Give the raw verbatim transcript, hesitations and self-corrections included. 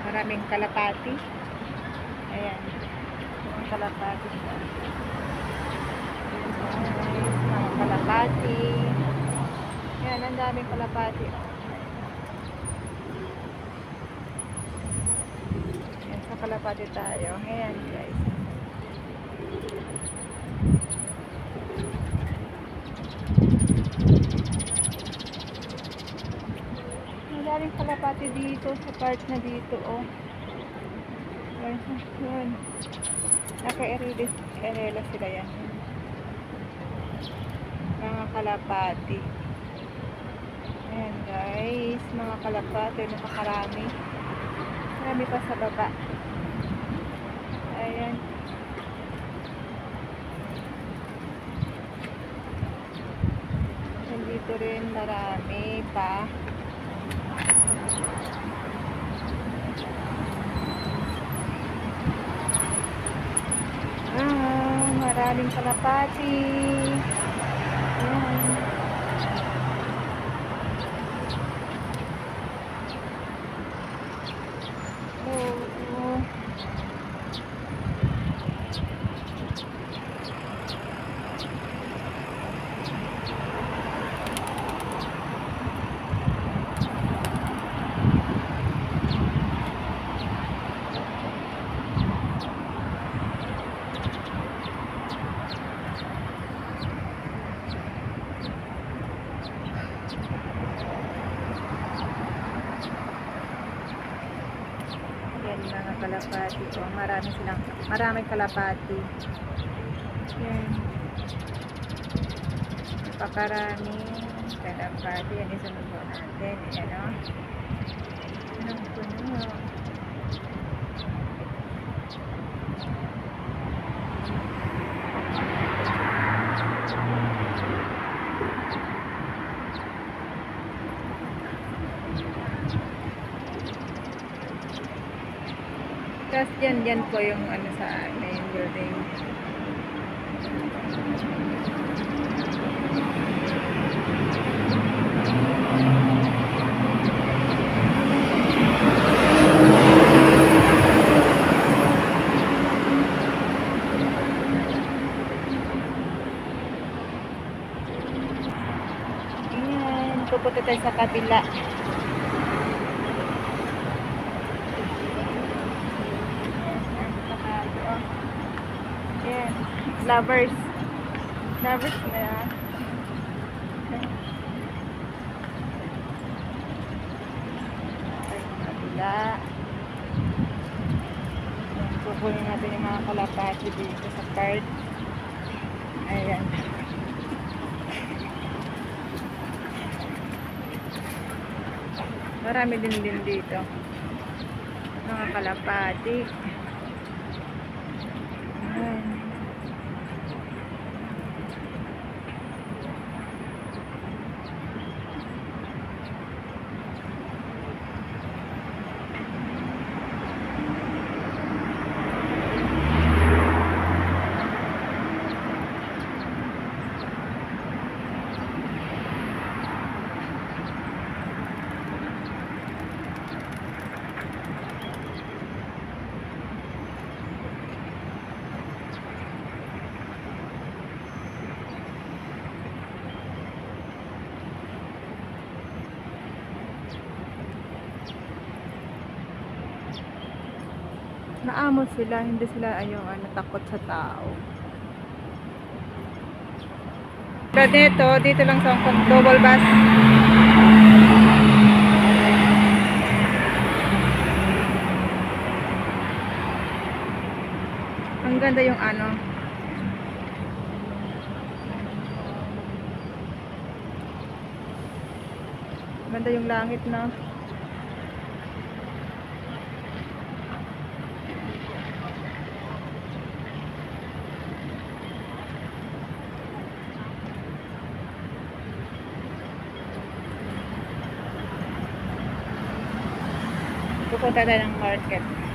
Maraming kalapati. Ayan. Ang kalapati siya. Nice. Mga kalapati. Ayan, ang daming kalapati. Ayan, sa kalapati tayo. Ayan, guys. Maraming kalapati dito sa part na dito, oh. Ayan. Naka-erela sila yan. Mga kalapati. Ayan, guys. Mga kalapati. Nakakarami. Marami pa sa baba. Ayan. Nandito rin marami pa. Ah, maraming kalapati. Ayan. Oh, oh. Yan mga kalapati. Oh, marami silang, maraming kalapati. Yan. Napakarami kalapati. Yan isunod po natin. Yan o. Anong puno? Tapos dyan, dyan po yung ano sa main building. Ayan, pupunta tayo sa kabila. Ayan, lovers. Lovers na yan. Kabila. Kukunin natin yung mga kalapati dito sa card. Ayan. Marami din din dito. Mga kalapati. Ayan. Naamot sila, hindi sila ayong ano, takot sa tao. Pero dito, dito lang sa double bus. Ang ganda yung ano. Ganda yung langit na. Pupunta tayo ng market.